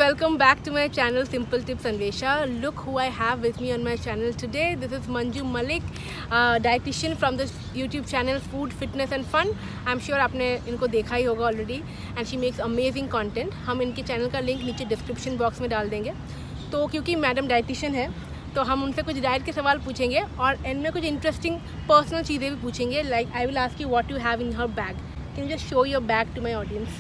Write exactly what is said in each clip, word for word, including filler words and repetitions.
welcome back to my channel Simple Tips Anwesha. Look who I have with me on my channel today. This is Manju Malik, uh, dietitian from the YouTube channel Food, Fitness and Fun. I'm sure आपने इनको देखा ही होगा already. And she makes amazing content. हम इनके channel का link नीचे description box में डाल देंगे. तो क्योंकि मैडम डाइटिशियन है तो हम उनसे कुछ डाइट के सवाल पूछेंगे और एंड में कुछ इंटरेस्टिंग पर्सनल चीज़ें भी पूछेंगे. Like I will ask you what you have in her bag. Can you just show your bag to my audience?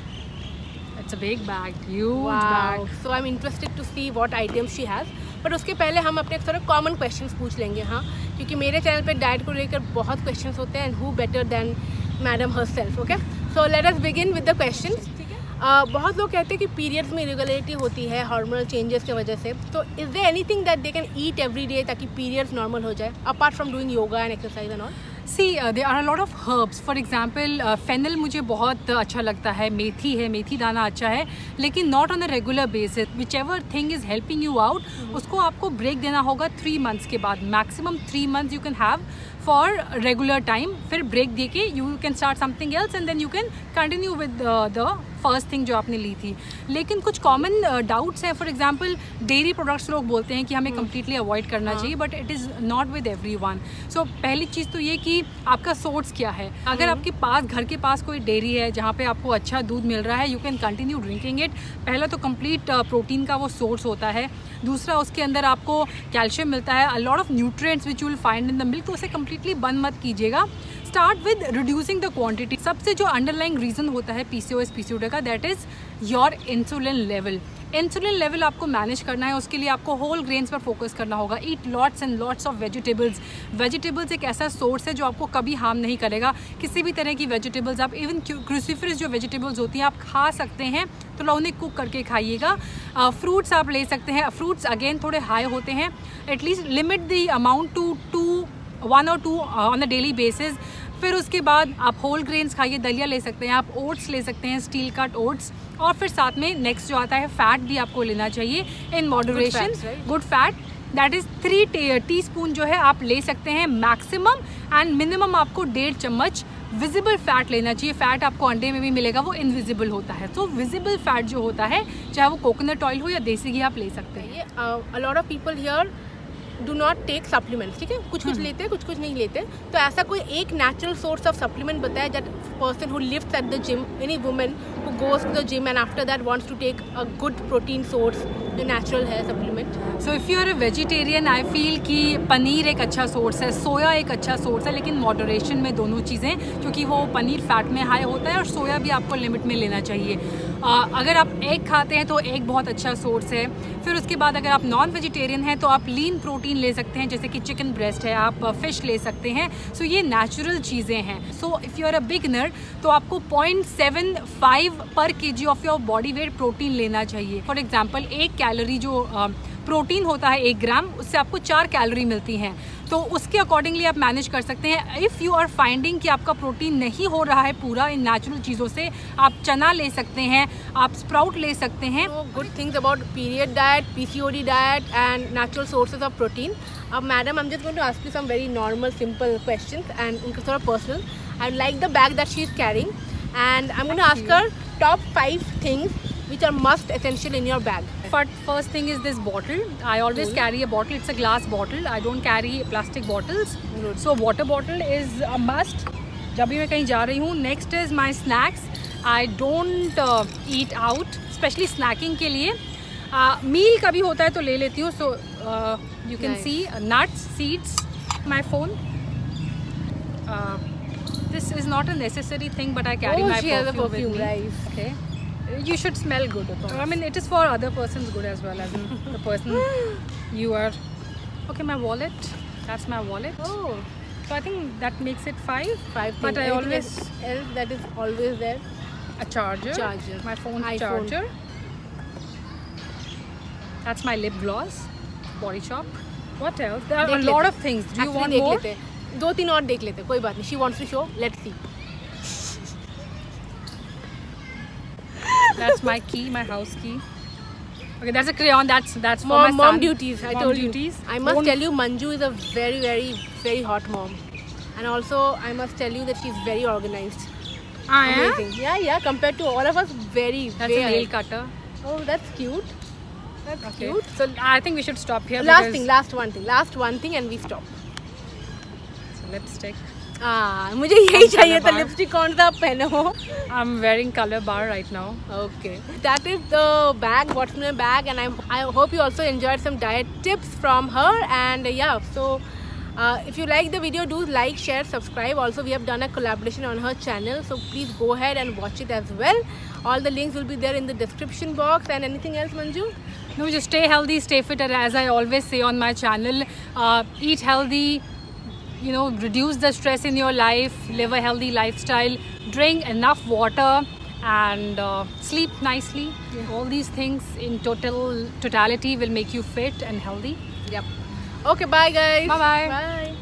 It's a big bag, huge wow. bag. So I'm interested to see what items she has. But उसके पहले हम अपने थोड़े common questions पूछ लेंगे. हाँ, क्योंकि मेरे चैनल पे डाइट को लेकर बहुत क्वेश्चंस होते हैं. And who better than madam herself? Okay. So let us begin with the questions. Uh, बहुत लोग कहते हैं कि पीरियड्स में इरेगुलरिटी होती है हार्मोनल चेंजेस की वजह से. तो is there anything that they can eat every day ताकि पीरियड्स नॉर्मल हो जाए apart from doing yoga and exercise and all? See there are a lot of herbs. For example fennel मुझे बहुत अच्छा लगता है, मेथी है, मेथी दाना अच्छा है, लेकिन not on a regular basis. Whichever thing is helping you out उसको आपको ब्रेक देना होगा थ्री मंथ्स के बाद. Maximum three months you can have for regular time. फिर ब्रेक दे के you can start something else and then you can continue with the first thing जो आपने ली थी. लेकिन कुछ कॉमन डाउट्स हैं. फॉर एग्जांपल डेयरी प्रोडक्ट्स लोग बोलते हैं कि हमें कम्प्लीटली अवॉइड करना चाहिए, but it is not with everyone. So पहली चीज़ तो ये कि आपका सोर्स क्या है. अगर आपके पास घर के पास कोई डेयरी है जहाँ पे आपको अच्छा दूध मिल रहा है, you can continue drinking it. पहला तो कंप्लीट प्रोटीन का वो सोर्स होता है. दूसरा उसके अंदर आपको कैल्शियम मिलता है, a lot of nutrients which you will find in the milk. तो उसे कम्प्लीटली बंद मत कीजिएगा. Start with reducing the quantity. सबसे जो अंडरलाइंग रीज़न होता है पीसीओएस पीसीओडी का, that is your insulin level. Insulin level आपको मैनेज करना है, उसके लिए आपको होल ग्रेन्स पर फोकस करना होगा. Eat lots and lots of vegetables. Vegetables एक ऐसा सोर्स है जो आपको कभी हार्म नहीं करेगा. किसी भी तरह की वेजिटेबल्स आप, इवन क्रूसीफरस जो वेजिटेबल्स होती हैं आप खा सकते हैं, तो उन्हें कुक करके खाइएगा. फ्रूट्स आप ले सकते हैं. फ्रूट्स अगेन थोड़े हाई होते हैं. At least limit the amount to two one और two on a daily basis. फिर उसके बाद आप होल ग्रेन्स खाइए. दलिया ले सकते हैं आप, ओट्स ले सकते हैं, स्टील कट ओट्स. और फिर साथ में नेक्स्ट जो आता है फैट भी आपको लेना चाहिए in moderation. Good fat that is three teaspoon जो है आप ले सकते हैं मैक्सिमम. एंड मिनिमम आपको डेढ़ चम्मच विजिबल फैट लेना चाहिए. फैट आपको अंडे में भी मिलेगा, वो इनविजिबल होता है. तो विजिबल फैट जो होता है, चाहे वो कोकोनट ऑयल हो या देसी घी, आप ले सकते हैं. A lot of people here do not take supplements. ठीक है, कुछ कुछ लेते हैं, कुछ कुछ नहीं लेते. तो ऐसा कोई एक नेचुरल सोर्स ऑफ सप्लीमेंट बताया that person who lives at the gym, any women who goes to the gym and after that wants to take a good protein source जो नेचुरल है supplement. So if you are a vegetarian, I feel कि पनीर एक अच्छा source है, सोया एक अच्छा source है, लेकिन मॉडरेशन में दोनों चीज़ें, क्योंकि वो पनीर फैट में हाई होता है और सोया भी आपको लिमिट में लेना चाहिए. Uh, अगर आप एग खाते हैं तो एग बहुत अच्छा सोर्स है. फिर उसके बाद अगर आप नॉन वेजिटेरियन हैं तो आप लीन प्रोटीन ले सकते हैं, जैसे कि चिकन ब्रेस्ट है, आप फिश ले सकते हैं. सो so, ये नेचुरल चीज़ें हैं. So if you are a beginner तो आपको पॉइंट सेवन फाइव पर K G of your body weight protein लेना चाहिए. फॉर एग्जाम्पल एक कैलोरी जो प्रोटीन uh, होता है एक ग्राम, उससे आपको चार कैलोरी मिलती हैं. तो उसके अकॉर्डिंगली आप मैनेज कर सकते हैं. इफ़ यू आर फाइंडिंग कि आपका प्रोटीन नहीं हो रहा है पूरा इन नेचुरल चीज़ों से, आप चना ले सकते हैं, आप स्प्राउट ले सकते हैं. Good things about period diet, PCOD diet and natural sources of protein. अब madam, I am just going to ask you some very normal simple questions and उनका थोड़ा personal. I like the bag that she is carrying and I am going to ask her top five things which are must essential in your bag. First thing is this bottle. I always cool. carry a bottle. It's a glass bottle. I don't carry plastic bottles. Good. So water bottle is a must जब भी मैं कहीं जा रही हूँ. Next is my snacks. I don't uh, eat out, especially snacking के लिए. uh, meal कभी होता है तो ले लेती हूँ. So uh, you can nice. see uh, nuts, seeds, my phone. Uh, this is not a necessary thing, but I carry oh, my she perfume, has a perfume with me. Right. Okay. You should smell good. I mean, it is for other persons good as well as in the person you are. Okay, my wallet. That's my wallet. Oh, so I think that makes it five. Five. But I always else that is always there. A charger. Charger. My phone's iPhone. charger. That's my lip gloss. Body Shop. What else? There are a lot of things. Do you want more? देख लेते. दो तीन और देख लेते. कोई बात नहीं. She wants to show. Let's see. That's my key, my house key. Okay, that's a crayon. That's that's for mom, my son. Mom duties. I mom told duties. you. I must Phone. tell you, Manju is a very, very, very hot mom, and also I must tell you that she's very organized. I am. Yeah, yeah. Compared to all of us, very. That's very a nail cutter. Oh, that's cute. That's Okay. cute. So I think we should stop here. Last because- thing, last one thing, last one thing, and we stop. So lipstick. Ah, मुझे यही चाहिए था. color bar. Lipstick कौन सा आप पहने हो? I'm wearing color bar right now. Okay, that is the bag, what's in my bag, and I I hope you also enjoyed some diet tips from her. And yeah, so uh, if you like the video, do like, share, subscribe. Also, we have done a collaboration on her channel, so please go ahead and watch it as well. All the links will be there in the description box. And anything else, Manju? No, just stay healthy, stay fit, and as I always say on my channel, uh, eat healthy, you know, reduce the stress in your life, live a healthy lifestyle, drink enough water, and uh, sleep nicely. Yeah. All these things in total totality will make you fit and healthy. Yep. Okay, bye guys. Bye-bye. Bye.